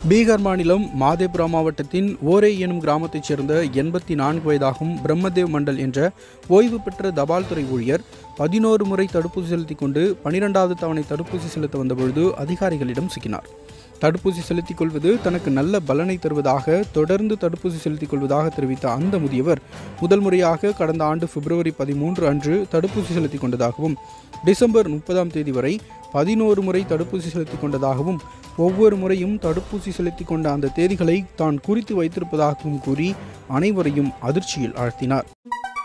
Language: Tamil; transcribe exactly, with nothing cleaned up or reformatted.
பீகார் மாநிலம் மாதேபுரா மாவட்டத்தின் ஓரே எனும் கிராமத்தைச் சேர்ந்த எண்பத்தி நான்கு வயதாகும் பிரம்மதேவ் மண்டல் என்ற ஓய்வு பெற்ற தபால் துறை ஊழியர் பதினோரு முறை தடுப்பூசி செலுத்திக் கொண்டு பனிரெண்டாவது தவணை தடுப்பூசி செலுத்த வந்தபொழுது அதிகாரிகளிடம் சிக்கினார். தடுப்பூசி செலுத்திக் கொள்வது தனக்கு நல்ல பலனை தருவதாக தொடர்ந்து தடுப்பூசி செலுத்திக் கொள்வதாக தெரிவித்த அந்த முதியவர் முதல் முறையாக கடந்த ஆண்டு பிப்ரவரி பதிமூன்று அன்று தடுப்பூசி செலுத்திக் கொண்டதாகவும் டிசம்பர் முப்பதாம் தேதி வரை பதினோரு முறை தடுப்பூசி செலுத்திக் கொண்டதாகவும் ஒவ்வொரு முறையும் தடுப்பூசி செலுத்திக் கொண்ட அந்த தேதிகளை தான் குறித்து வைத்திருப்பதாகவும் கூறி அனைவரையும் அதிர்ச்சியில் ஆழ்த்தினார்.